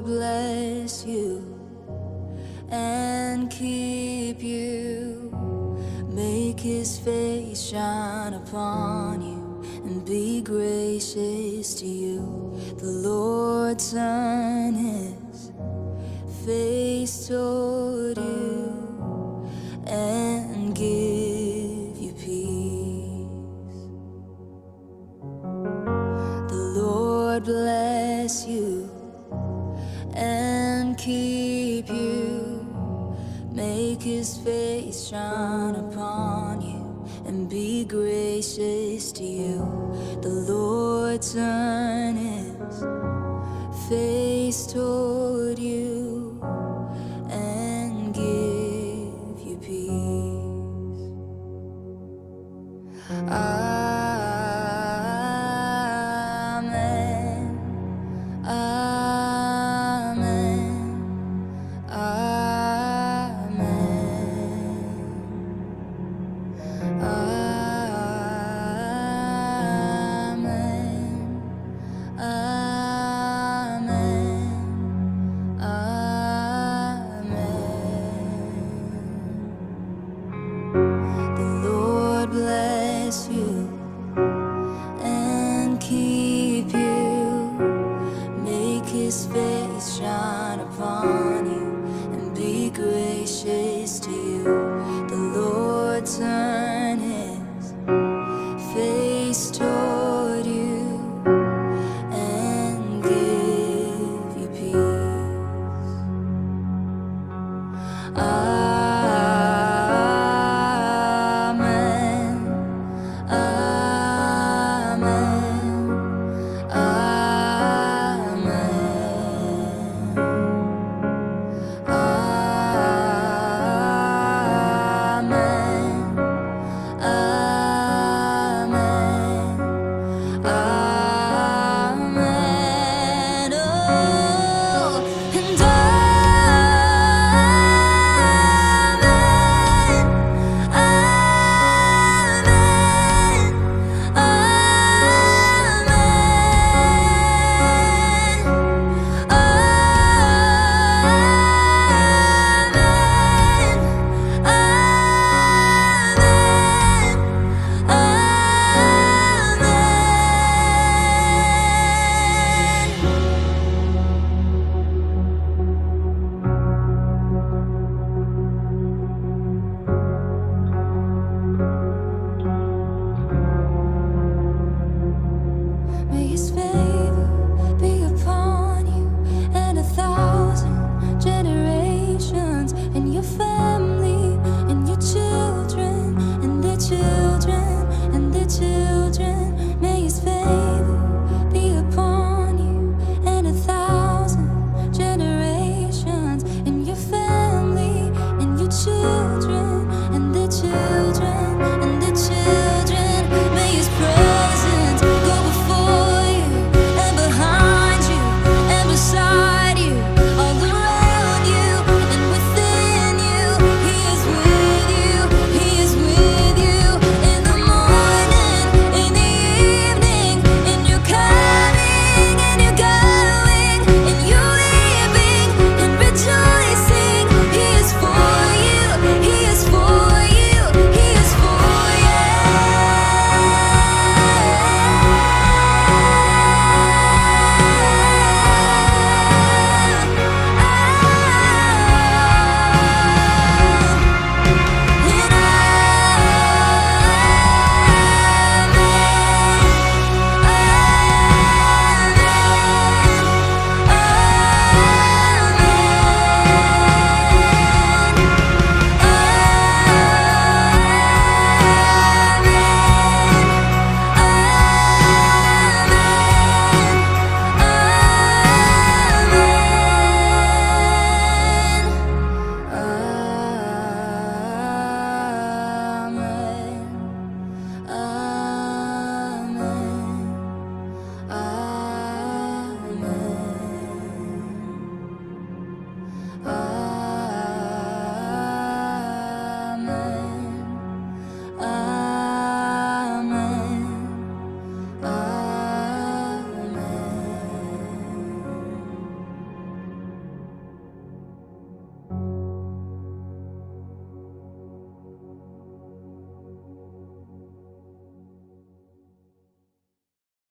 Lord bless you and keep you. Make his face shine upon you and be gracious to you. The Lord turn his face toward you and give you peace. The Lord bless you and keep you. Make his face shine upon you and be gracious to you. The Lord turn his face toward you and give you peace. Amen. Amen. Amen. Amen. Amen. Amen. The Lord bless you and keep you. Make his face shine upon